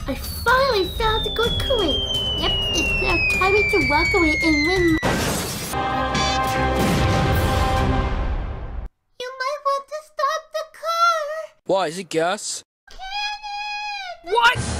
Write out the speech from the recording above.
I finally found a good coin. Yep, it's now time to walk away and win. You might want to stop the car. Why, is it gas? Cannon! What?